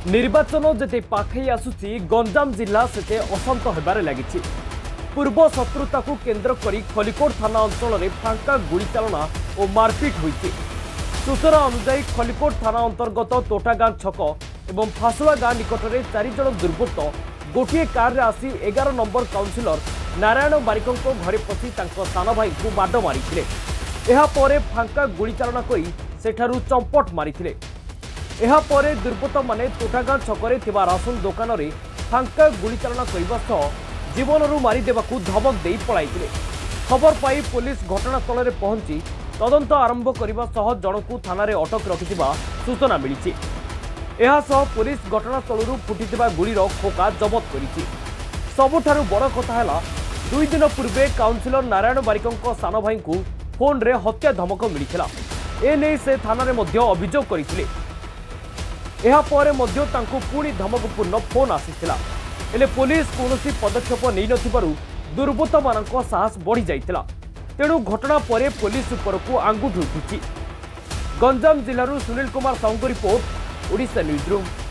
निर्वाचन जेते पाखई आसुची गंजाम जिला सेते अशांत होबार लगी। पूर्व शत्रुता को केन्द्र करी खलिकोट थाना अंचल में फांका गुड़ीचालना और मारपिट होती। सूचना अनुसार खलिकोट थाना अंतर्गत तोटागां छक और फासुआ गाँ निकट में 4 जन दुर्बृत्त गोटे कार आसी 11 नंबर काउंसिलर नारायण बारिकों घरे पशि सान भाई को माड मारी फांका गुड़ीचालना कर सेठारु चंपट मारी। एहापर दुर्बृत्त माने तोटागां छकरे थिबा राशन दुकान रे फांका गुड़ीचालना करने सह जीवनरू मारिदेवाकू धमक दे पलाइथिले। खबर पाई पुलिस घटनास्थल में पहुंची तदंत आरंभ करने सह जनकू थाना रे अटक रखिथिबा सूचना मिली। पुलिस घटनास्थल फुटिथिबा गुड़ीर खोका जबत करिछि। सबुठारु बड़ कथा हैला 2 दिन पूर्वे काउंसिलर नारायण बारिकों सान भाई को फोन रे हत्या धमक मिलिथिला। एने से थाना रे मध्य अभियोग करथिले। पुणी धमकपूर्ण फोन आसीथिला हेले पुलिस कौनसी पदक्षेप नहीं नथिबारु दुर्बृत्त मानक साहस बढ़ी जाइतिला। तेणु घटना परे पुलिस उपरकू आंगुठी उठिछि। गंजाम जिल्लारू सुनील कुमार साहू रिपोर्ट, ओडिशा न्यूज़रूम।